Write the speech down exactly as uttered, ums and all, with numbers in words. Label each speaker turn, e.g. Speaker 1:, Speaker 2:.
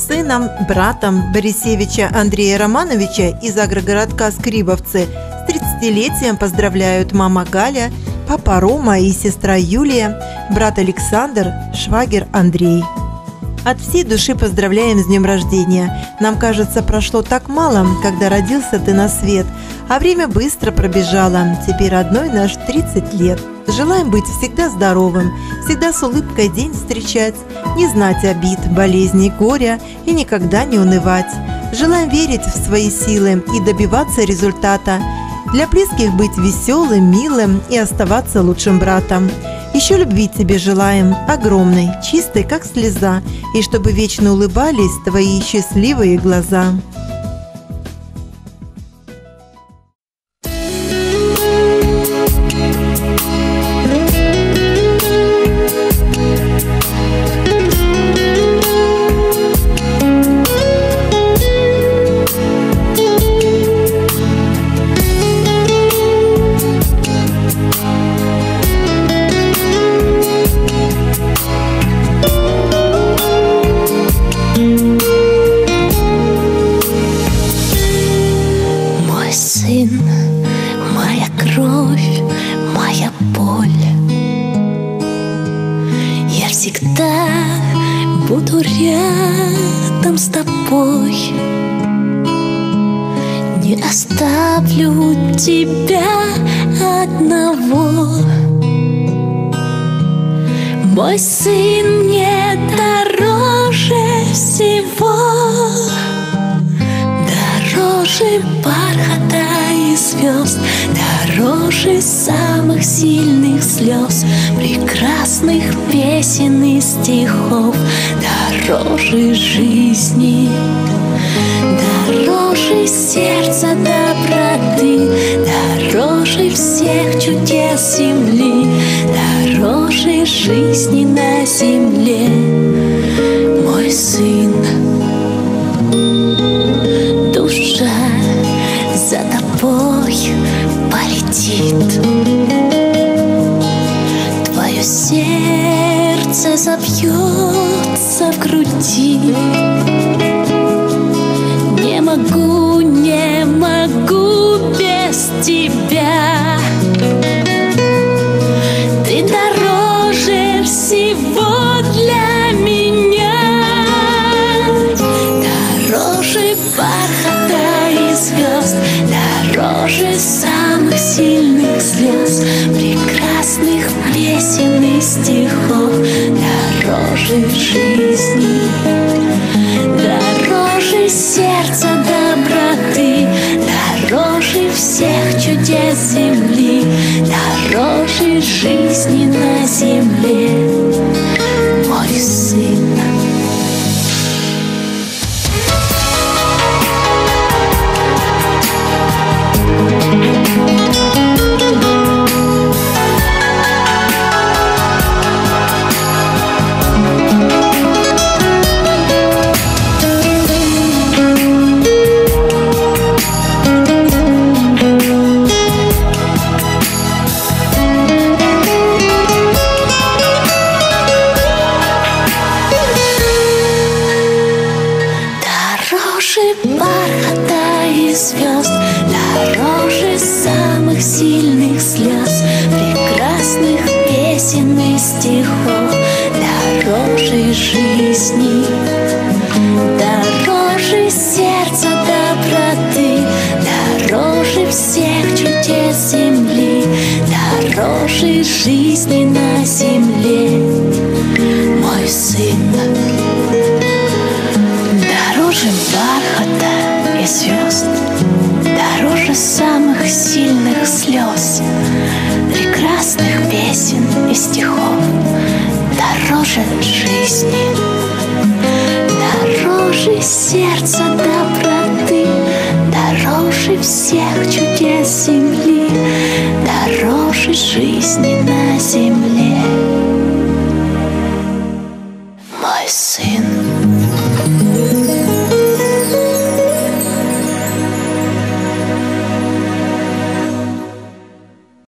Speaker 1: сыном, братом Борисевича Андрея Романовича из агрогородка Скрибовцы с тридцатилетием поздравляют мама Галя, папа Рома и сестра Юлия, брат Александр, швагер Андрей. От всей души поздравляем с днем рождения. Нам кажется, прошло так мало, когда родился ты на свет, а время быстро пробежало. Теперь родной наш тридцать лет. Желаем быть всегда здоровым, всегда с улыбкой день встречать, не знать обид, болезней, горя и никогда не унывать. Желаем верить в свои силы и добиваться результата. Для близких быть веселым, милым и оставаться лучшим братом. Еще любви тебе желаем, огромной, чистой, как слеза, и чтобы вечно улыбались твои счастливые глаза.
Speaker 2: Моя кровь, моя боль, я всегда буду рядом с тобой. Не оставлю тебя одного. Мой сын мне дороже всего, дороже бархата и звезд, дороже самых сильных слез, прекрасных песен и стихов, дороже жизни, дороже сердца доброты, дороже всех чудес земли, дороже жизни на земле. Мой сын, душа за тобой полетит, твое сердце забьется в груди. Не могу, не могу без тебя. Ты дороже всего для меня, дороже бархата и звезд, дороже самых сильных слез, прекрасных песен и стихов, дороже жизни, дороже сердца доброты, дороже всех чудес земли, дороже жизни на земле. Мой сын. Дороже бархата и звезд, дороже самых сильных слез, прекрасных песен и стихов, дороже жизни, дороже сердца доброты, дороже всех чудес земли, дороже жизни на земле. Мой сын, дороже бархата и звезд, дороже самых сильных слез, прекрасных песен и стихов, дороже жизни, дороже сердца доброты, дороже всех чудес земли, дороже жизни на земле. Мой сын.